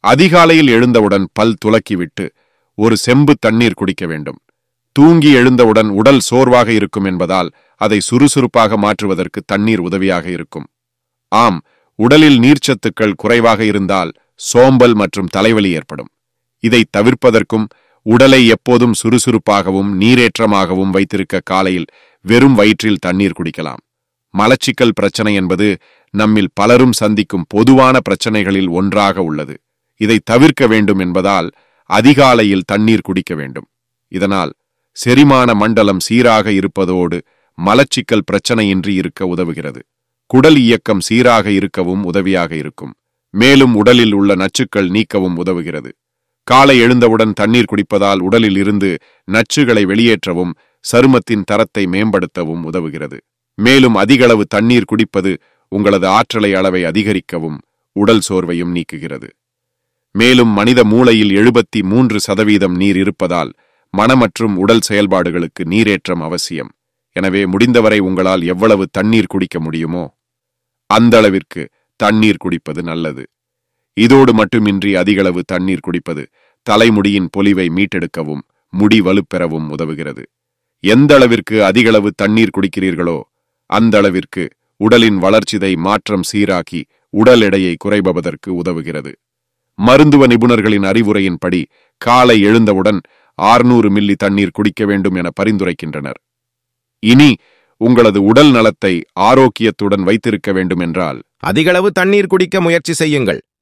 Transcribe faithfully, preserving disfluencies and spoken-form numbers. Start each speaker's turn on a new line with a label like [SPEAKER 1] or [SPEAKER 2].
[SPEAKER 1] அதிகாலையில் எழுந்தவுடன் பல் துலக்கிவிட்டு ஒரு செம்பு தண்ணீர் குடிக்க வேண்டும். தூங்கி எழுந்தவுடன் உடல் சோர்வாக இருக்கும் என்பதால் அதை சுறுசுறுப்பாக மாற்றுவதற்கு தண்ணீர் உதவியாக இருக்கும். ஆம், உடலில் நீர்ச்சத்துக்கள் குறைவாக இருந்தால் சோம்பல் மற்றும் தலைவலி ஏற்படும். இதை தவிர்ப்பதற்கும் உடலை எப்போதும் சுறுசுறுப்பாகவும் நீரேற்றமாகவும் வைத்திருக்க காலையில் வெறும் வயிற்றில் தண்ணீர் குடிக்கலாம். மலச்சிக்கல் பிரச்சனை என்பது நம்மில் பலரும் சந்திக்கும் பொதுவான பிரச்சனைகளில் ஒன்றாக உள்ளது. இதை தவிர்க்க வேண்டும் என்பதால் அதிகாலையில் தண்ணீர் குடிக்க வேண்டும். இதனால் செரிமான மண்டலம் சீராக இருப்பதோடு மலச்சிக்கல் பிரச்சனையின்றி இருக்க உதவுகிறது. குடல் இயக்கம் சீராக இருக்கவும் உதவியாக இருக்கும். மேலும் உடலில் உள்ள நச்சுக்கள் நீக்கவும் உதவுகிறது. காலை எழுந்தவுடன் தண்ணீர் குடிப்பதால் உடலில் இருந்து நச்சுகளை வெளியேற்றவும் சருமத்தின் தரத்தை மேம்படுத்தவும் உதவுகிறது. மேலும் அதிகளவு தண்ணீர் குடிப்பது உங்களது ஆற்றலை அளவை அதிகரிக்கவும் உடல் சோர்வையும் நீக்குகிறது. மேலும் மனித மூளையில் எழுபத்தி மூன்று சதவீதம் நீர் இருப்பதால் மன மற்றும் உடல் செயல்பாடுகளுக்கு நீரேற்றம் அவசியம். எனவே முடிந்தவரை உங்களால் எவ்வளவு தண்ணீர் குடிக்க முடியுமோ அந்த அளவிற்கு தண்ணீர் குடிப்பது நல்லது. இதோடு மட்டுமின்றி அதிகளவு தண்ணீர் குடிப்பது தலைமுடியின் பொலிவை மீட்டெடுக்கவும் முடி வலுப்பெறவும் உதவுகிறது. எந்த அளவிற்கு அதிகளவு தண்ணீர் குடிக்கிறீர்களோ அந்த அளவிற்கு உடலின் வளர்ச்சிதை மாற்றம் சீராக்கி உடல் எடையை குறைப்பதற்கு உதவுகிறது. மருத்துவ நிபுணர்களின் அறிவுரையின்படி காலை எழுந்தவுடன் ஆறுநூறு மில்லி தண்ணீர் குடிக்க வேண்டும் என பரிந்துரைக்கின்றனர். இனி உங்களது உடல் நலத்தை ஆரோக்கியத்துடன் வைத்திருக்க வேண்டும் என்றால்
[SPEAKER 2] அதிகளவு தண்ணீர் குடிக்க முயற்சி செய்யுங்கள்.